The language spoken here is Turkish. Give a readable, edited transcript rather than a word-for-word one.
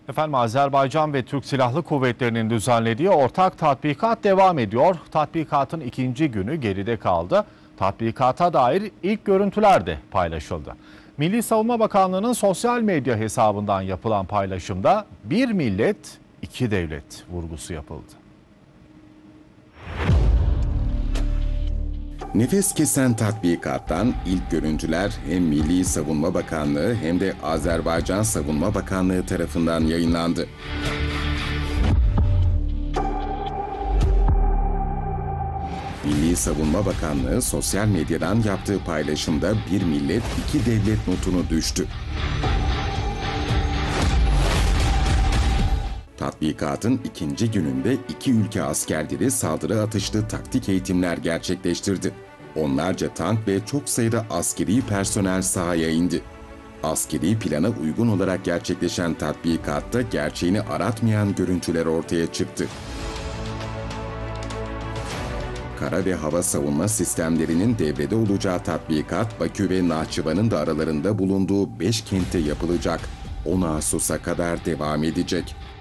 Efendim Azerbaycan ve Türk Silahlı Kuvvetleri'nin düzenlediği ortak tatbikat devam ediyor. Tatbikatın ikinci günü geride kaldı. Tatbikata dair ilk görüntüler de paylaşıldı. Milli Savunma Bakanlığı'nın sosyal medya hesabından yapılan paylaşımda bir millet, iki devlet vurgusu yapıldı. Nefes kesen tatbikattan ilk görüntüler hem Milli Savunma Bakanlığı hem de Azerbaycan Savunma Bakanlığı tarafından yayınlandı. Milli Savunma Bakanlığı sosyal medyadan yaptığı paylaşımda bir millet iki devlet notunu düştü. Tatbikatın ikinci gününde iki ülke askerleri saldırı atışlı taktik eğitimler gerçekleştirdi. Onlarca tank ve çok sayıda askeri personel sahaya indi. Askeri plana uygun olarak gerçekleşen tatbikatta gerçeğini aratmayan görüntüler ortaya çıktı. Kara ve hava savunma sistemlerinin devrede olacağı tatbikat, Bakü ve Nahçıvan'ın da aralarında bulunduğu 5 kentte yapılacak. 10 Ağustos'a kadar devam edecek.